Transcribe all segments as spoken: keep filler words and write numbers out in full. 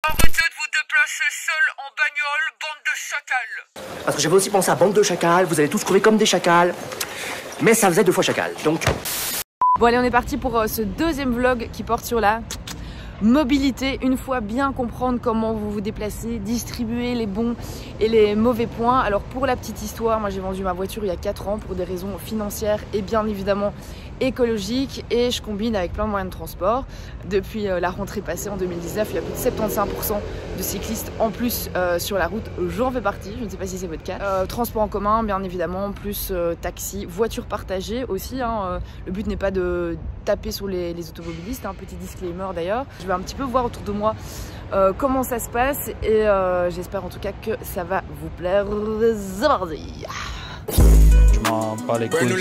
Arrêtez de vous déplacer seul en bagnole, bande de chacals. Parce que j'avais aussi pensé à bande de chacals, vous allez tous crever comme des chacals. Mais ça faisait deux fois chacal, donc... Bon allez, on est parti pour ce deuxième vlog qui porte sur la mobilité. Une fois bien comprendre comment vous vous déplacez, distribuer les bons et les mauvais points. Alors pour la petite histoire, moi j'ai vendu ma voiture il y a quatre ans pour des raisons financières et bien évidemment écologiques, et je combine avec plein de moyens de transport. Depuis euh, la rentrée passée en deux mille dix-neuf, il y a plus de soixante-quinze pour cent de cyclistes en plus euh, sur la route. J'en fais partie, je ne sais pas si c'est votre cas. Euh, transport en commun bien évidemment, plus euh, taxi, voiture partagée aussi, hein. Euh, le but n'est pas de taper sur les, les automobilistes, un hein, petit disclaimer d'ailleurs. Je vais un petit peu voir autour de moi euh, comment ça se passe, et euh, j'espère en tout cas que ça va vous plaire. C'est parti. Je m'en bats les couilles.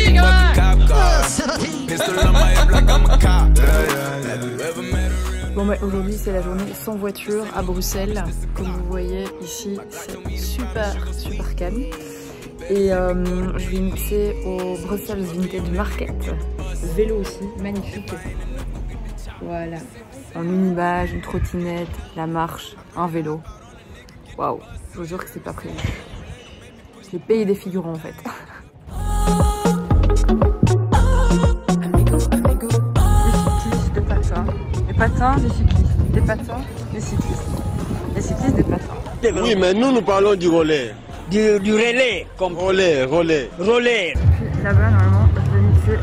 Bon bah aujourd'hui c'est la journée sans voiture à Bruxelles. Comme vous voyez ici c'est super super calme. Et euh, je vais mixer au Brussels Vintage Market. Vélo aussi, magnifique. Voilà. En unibage, une trottinette, la marche, un vélo. Waouh, je vous jure que c'est pas prévu. C'est le pays des figurants en fait. Des cyclistes, des patins. Des patins, des cyclistes. Des patins, des cyclistes. Des cyclistes, des patins. Oui, mais nous, nous parlons du relais. Du, du relais, comme relais, relais. relais. Puis là-bas, normalement, je vais mixer.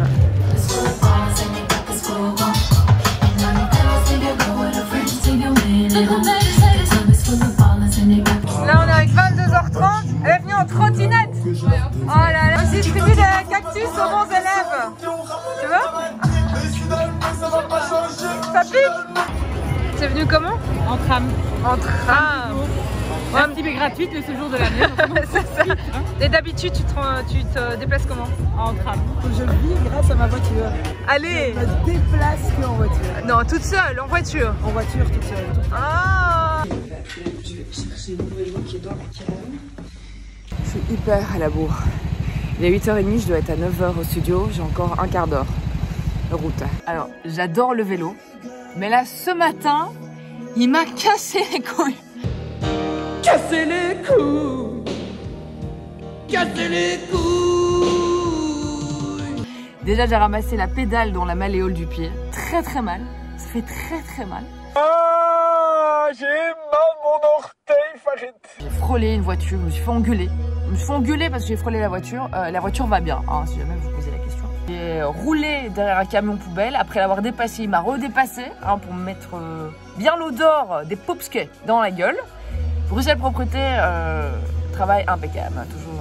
Là, on est avec vingt-deux heures trente. Elle est venue en trottinette. Oh là là, on distribue des cactus aux bons élèves. Tu veux? Ça pique? C'est venu comment? En tram. En tram. Ouais, un petit peu gratuite le séjour de l'année. C'est ça. Et d'habitude, tu te, tu te déplaces comment? En tram. Je vis grâce à ma voiture. Allez. Je me déplace que en voiture. Non, toute seule, en voiture. En voiture, toute seule. Toute Ah. C'est une nouvelle voix qui est dans la cabine. Je suis hyper à la bourre. Il est huit heures trente, je dois être à neuf heures au studio. J'ai encore un quart d'heure de route. Alors, j'adore le vélo. Mais là, ce matin, il m'a cassé les couilles. Casser les couilles. Casser les couilles. Déjà, j'ai ramassé la pédale dans la malléole du pied. Très très mal. Ça fait très très mal. Ah, j'ai mal mon orteil, Farid. J'ai frôlé une voiture, je me suis fait engueuler. Je me suis fait engueuler parce que j'ai frôlé la voiture. Euh, la voiture va bien, hein, si jamais vous posez la question. J'ai roulé derrière un camion poubelle. Après l'avoir dépassé, il m'a redépassé hein, pour me mettre euh, bien l'odeur des popskets dans la gueule. Bruxelles Propreté, euh, travail impeccable, hein, toujours.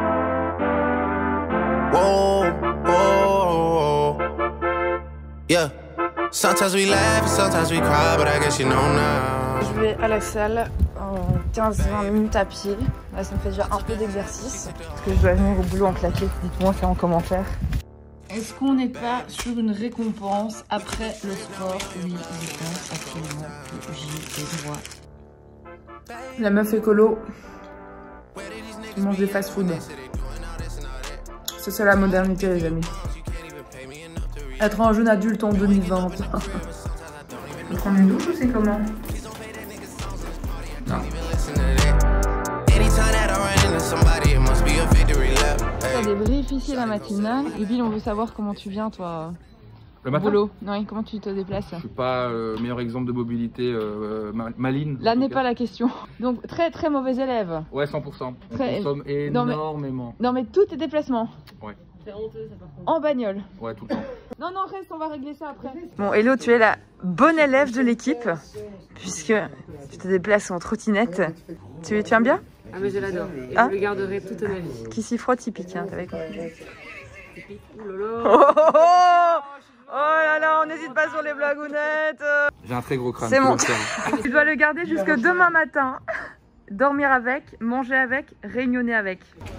Euh. Whoa, whoa, yeah. Sometimes we laugh, sometimes we cry, but I guess you know now. Je vais à la salle en quinze vingt minutes à pied. Là, ça me fait déjà un peu d'exercice. Est-ce que je dois venir au boulot en claquette? Dites-moi ça en commentaire. Est-ce qu'on n'est pas sur une récompense après le sport? Oui, je pense absolument que j'y ai droit. La meuf écolo qui mange des fast-food. C'est ça la modernité, les amis. Être un jeune adulte en deux mille vingt. Je prends une douche ou c'est comment? Non. Tu as débrief ici la matinale. Et Bill, on veut savoir comment tu viens, toi. Le matin? Boulot. Oui, comment tu te déplaces? Je suis pas le euh, meilleur exemple de mobilité euh, maline. Là n'est pas la question. Donc très très mauvais élève. Ouais, cent pour cent. On Très... consomme énormément. Non mais... non mais tous tes déplacements. Ouais. C'est honteux ça par contre. En bagnole. Ouais, tout le temps. Non non, reste, on va régler ça après. Bon, Hello, tu es la bonne élève de l'équipe puisque tu te déplaces en trottinette. Tu, tu aimes bien? Ah mais je l'adore. Et ah je le garderai toute ma vie. Qui s'y frotte, il pique, hein, t'avais compris. Oh là là. Oh, oh, oh, oh là là, on n'hésite pas sur les blagounettes. J'ai un très gros crâne. C'est bon. Tu dois le garder jusque demain matin. Dormir avec, manger avec, réunionner avec.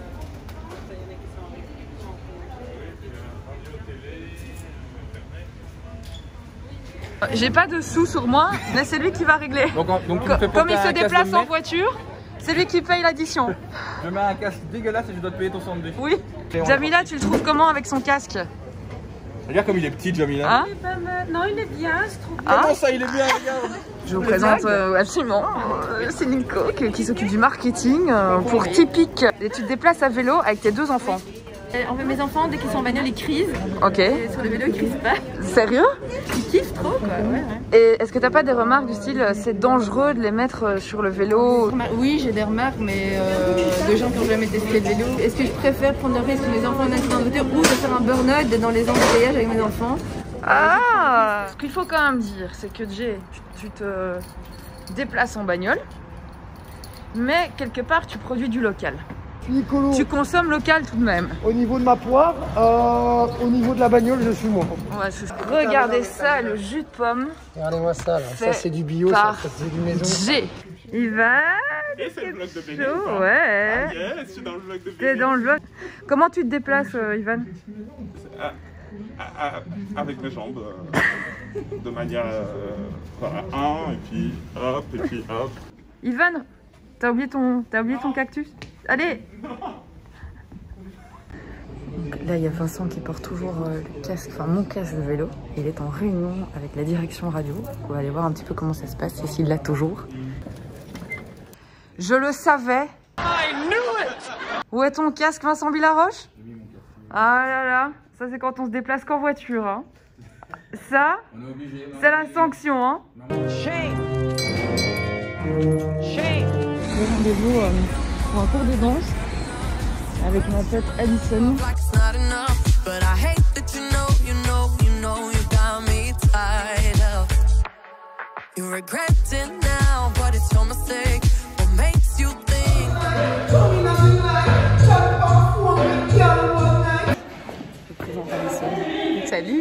J'ai pas de sous sur moi, mais c'est lui qui va régler. Donc, donc, Co comme il se déplace en voiture, c'est lui qui paye l'addition. Je mets un casque dégueulasse et je dois te payer ton sandwich. Oui. Jamila, tu le trouves comment avec son casque? Regarde comme il est petit, Jamila. Hein? Il est pas mal. Non, il est bien, je trouve. Comment ah ça, il est bien, regarde. Je vous présente euh, absolument, euh, c'est Nico qui, qui s'occupe du marketing euh, pour Typique. Et tu te déplaces à vélo avec tes deux enfants. En fait, mes enfants, dès qu'ils sont en bagnole, ils crisent. Ok. Et sur le vélo, ils crisent pas. Sérieux? Ils kiffent trop, quoi. Ouais, ouais. Et est-ce que t'as pas des remarques du style c'est dangereux de les mettre sur le vélo? Oui, j'ai des remarques, mais euh, de gens qui n'ont jamais testé le vélo. Est-ce que je préfère prendre le risque que mes enfants aient un accident de voiture ou de faire un burn-out dans les embouteillages avec mes enfants? Ah! Ce qu'il faut quand même dire, c'est que Jay, tu te déplaces en bagnole, mais quelque part tu produis du local. Nicolo, Tu consommes local tout de même. au niveau de ma poire, euh, au niveau de la bagnole, je suis moi. Ouais, regardez ça, le jus de pomme. Regardez-moi ça, là. Fait Ça c'est du bio, ça, par ça c'est du maison. Jay. Il va. Et c'est le vlog de Béné, chaud, ou pas? ouais. Ah yes, je suis dans le vlog de Béné. T'es dans le vlog. Comment tu te déplaces, euh, Ivan? Ah, ah, ah, avec mes jambes, euh, de manière euh, voilà, un, et puis hop, et puis hop. Ivan, t'as oublié ton, t'as oublié ton cactus? Allez. Donc là, il y a Vincent qui porte toujours euh, le casque, enfin mon casque de vélo. Il est en réunion avec la direction radio. On va aller voir un petit peu comment ça se passe et s'il l'a toujours. Je le savais. I knew it. Où est ton casque, Vincent Villaroche? Ah là là, ça c'est quand on se déplace qu'en voiture. Hein. Ça, c'est la sanction. Hein. Shame. Shame. Rendez-vous euh, pour un cours de danse avec ma pote Alison. Je présente Alison. Salut.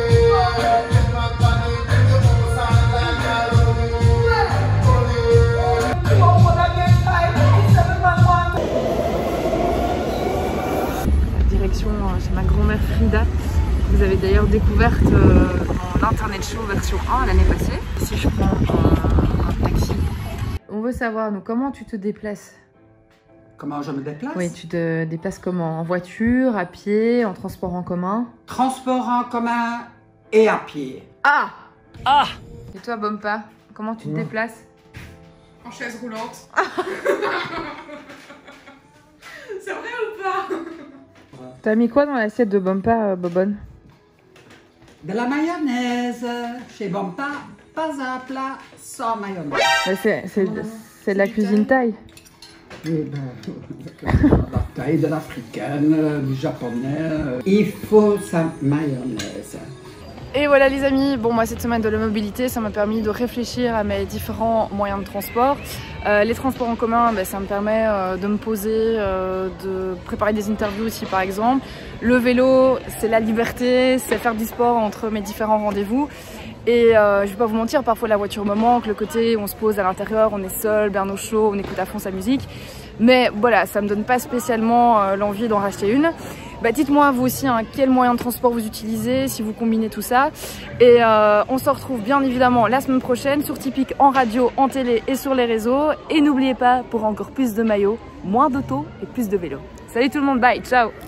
Direction chez ma grand-mère Frida. Vous avez d'ailleurs découverte euh, dans l'Internet Show version un l'année passée. Ici je prends un, un taxi. On veut savoir, nous, comment tu te déplaces? Comment je me déplace? Oui, tu te déplaces comment? En voiture, à pied, en transport en commun? Transport en commun et à pied. Ah! Ah! Et toi, Bompa, comment tu te déplaces? En chaise roulante. C'est vrai ou pas? T'as mis quoi dans l'assiette de Bompa, euh, Bobonne? De la mayonnaise. Chez Bompa, pas un plat sans mayonnaise. C'est de la cuisine thaï. Eh ben, la taille de l'africaine, du japonais. Il faut sa mayonnaise. Et voilà les amis, bon moi cette semaine de la mobilité ça m'a permis de réfléchir à mes différents moyens de transport. Euh, les transports en commun, ben, ça me permet euh, de me poser, euh, de préparer des interviews aussi par exemple. Le vélo, c'est la liberté, c'est faire du sport entre mes différents rendez-vous. Et euh, je vais pas vous mentir, parfois la voiture me manque, le côté où on se pose à l'intérieur, on est seul, bien au chaud, on écoute à fond sa musique. Mais voilà, ça me donne pas spécialement euh, l'envie d'en racheter une. Bah, dites-moi vous aussi hein, quel moyen de transport vous utilisez, si vous combinez tout ça. Et euh, on se retrouve bien évidemment la semaine prochaine sur Typique en radio, en télé et sur les réseaux. Et n'oubliez pas, pour encore plus de maillots, moins d'auto et plus de vélo. Salut tout le monde, bye, ciao!